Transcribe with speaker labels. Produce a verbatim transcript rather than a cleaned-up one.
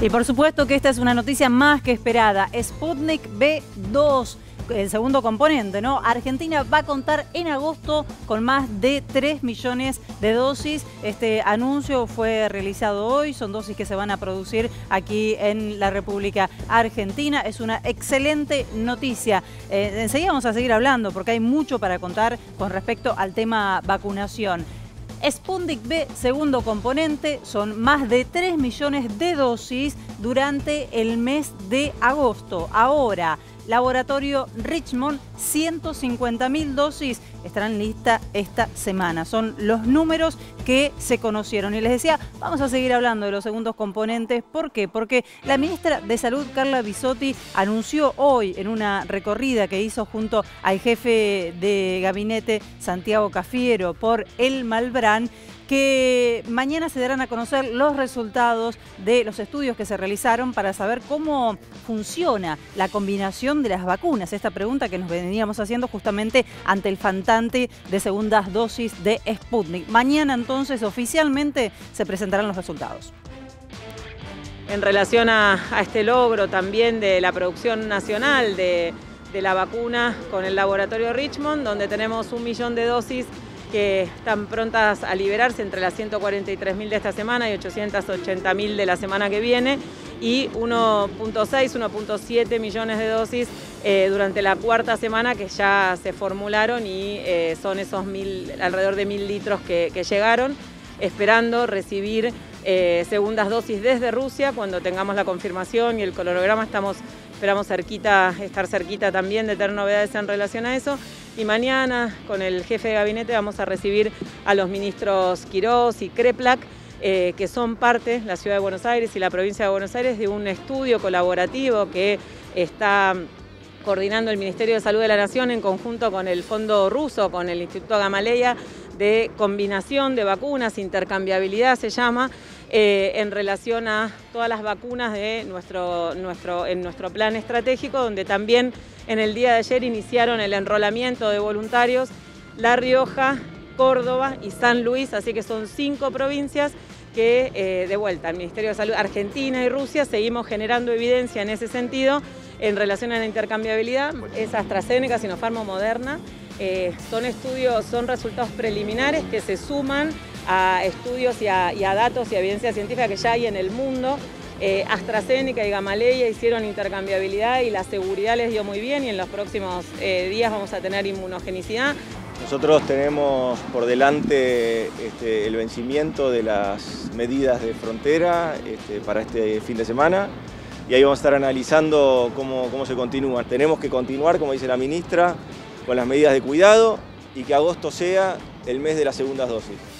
Speaker 1: Y por supuesto que esta es una noticia más que esperada. Sputnik ve dos, el segundo componente, ¿no? Argentina va a contar en agosto con más de tres millones de dosis. Este anuncio fue realizado hoy, son dosis que se van a producir aquí en la República Argentina. Es una excelente noticia. Eh, enseguida vamos a seguir hablando porque hay mucho para contar con respecto al tema vacunación. Sputnik ve, segundo componente, son más de tres millones de dosis durante el mes de agosto. Ahora, Laboratorio Richmond, ciento cincuenta mil dosis estarán listas esta semana. Son los números que se conocieron. Y les decía, vamos a seguir hablando de los segundos componentes. ¿Por qué? Porque la ministra de Salud, Carla Bisotti, anunció hoy en una recorrida que hizo junto al jefe de gabinete, Santiago Cafiero, por el Malbrán, que mañana se darán a conocer los resultados de los estudios que se realizaron para saber cómo funciona la combinación de las vacunas. Esta pregunta que nos veníamos haciendo justamente ante el faltante de segundas dosis de Sputnik. Mañana entonces oficialmente se presentarán los resultados.
Speaker 2: En relación a, a este logro también de la producción nacional de, de la vacuna con el laboratorio Richmond, donde tenemos un millón de dosis que están prontas a liberarse entre las ciento cuarenta y tres mil de esta semana y ochocientos ochenta mil de la semana que viene, y uno punto seis, uno punto siete millones de dosis eh, durante la cuarta semana que ya se formularon y eh, son esos mil, alrededor de mil litros que, que llegaron, esperando recibir eh, segundas dosis desde Rusia. Cuando tengamos la confirmación y el cronograma, estamos, esperamos cerquita, estar cerquita también de tener novedades en relación a eso. Y mañana con el jefe de gabinete vamos a recibir a los ministros Quirós y Kreplak, eh, que son parte, la Ciudad de Buenos Aires y la provincia de Buenos Aires, de un estudio colaborativo que está coordinando el Ministerio de Salud de la Nación en conjunto con el Fondo Ruso, con el Instituto Gamaleya, de combinación de vacunas, intercambiabilidad se llama, eh, en relación a todas las vacunas de nuestro, nuestro, en nuestro plan estratégico, donde también en el día de ayer iniciaron el enrolamiento de voluntarios La Rioja, Córdoba y San Luis, así que son cinco provincias que, eh, de vuelta, el Ministerio de Salud, Argentina y Rusia, seguimos generando evidencia en ese sentido en relación a la intercambiabilidad. Es AstraZeneca, Sinopharm o Moderna. Eh, son estudios, son resultados preliminares que se suman a estudios y a, y a datos y a evidencia científica que ya hay en el mundo. Eh, AstraZeneca y Gamaleya hicieron intercambiabilidad y la seguridad les dio muy bien, y en los próximos eh, días vamos a tener inmunogenicidad.
Speaker 3: Nosotros tenemos por delante este, el vencimiento de las medidas de frontera este, para este fin de semana, y ahí vamos a estar analizando cómo, cómo se continúa. Tenemos que continuar, como dice la ministra, con las medidas de cuidado y que agosto sea el mes de las segundas dosis.